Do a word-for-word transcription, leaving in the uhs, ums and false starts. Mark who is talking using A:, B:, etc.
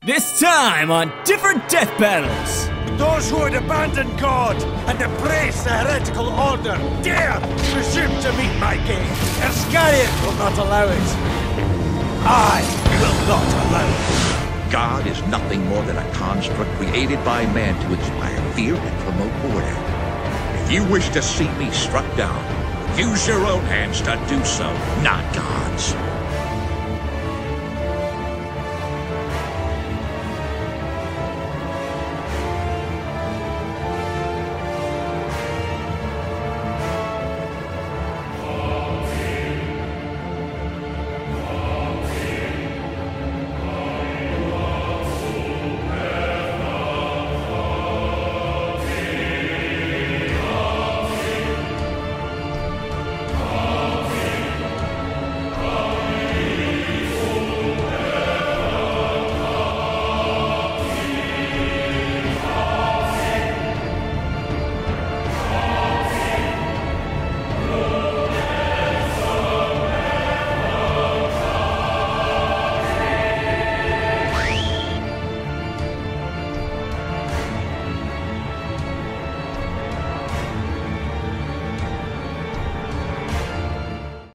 A: This time on different death battles.
B: Those who had abandoned God and embraced the heretical order dare presume to meet my gaze. Iscariot will not allow it. I will not allow it.
C: God is nothing more than a construct created by man to inspire fear and promote order. If you wish to see me struck down, use your own hands to do so, not God's.